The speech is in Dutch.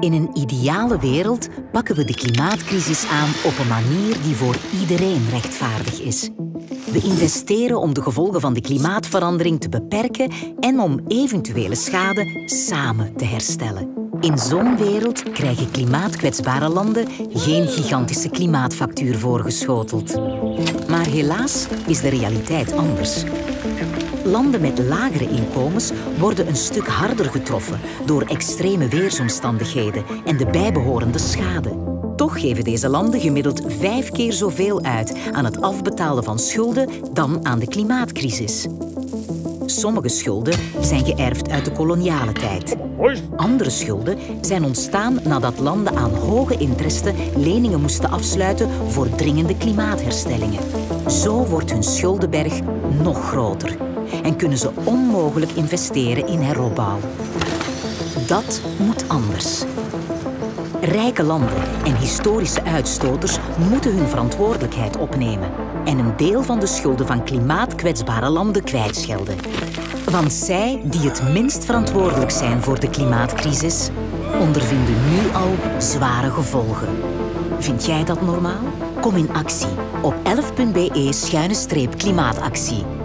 In een ideale wereld pakken we de klimaatcrisis aan op een manier die voor iedereen rechtvaardig is. We investeren om de gevolgen van de klimaatverandering te beperken en om eventuele schade samen te herstellen. In zo'n wereld krijgen klimaatkwetsbare landen geen gigantische klimaatfactuur voorgeschoteld. Maar helaas is de realiteit anders. Landen met lagere inkomens worden een stuk harder getroffen door extreme weersomstandigheden en de bijbehorende schade. Toch geven deze landen gemiddeld 5 keer zoveel uit aan het afbetalen van schulden dan aan de klimaatcrisis. Sommige schulden zijn geërfd uit de koloniale tijd. Andere schulden zijn ontstaan nadat landen aan hoge interesse leningen moesten afsluiten voor dringende klimaatherstellingen. Zo wordt hun schuldenberg nog groter en kunnen ze onmogelijk investeren in heropbouw. Dat moet anders. Rijke landen en historische uitstoters moeten hun verantwoordelijkheid opnemen en een deel van de schulden van klimaatkwetsbare landen kwijtschelden. Want zij die het minst verantwoordelijk zijn voor de klimaatcrisis, ondervinden nu al zware gevolgen. Vind jij dat normaal? Kom in actie op 11.be/klimaatactie.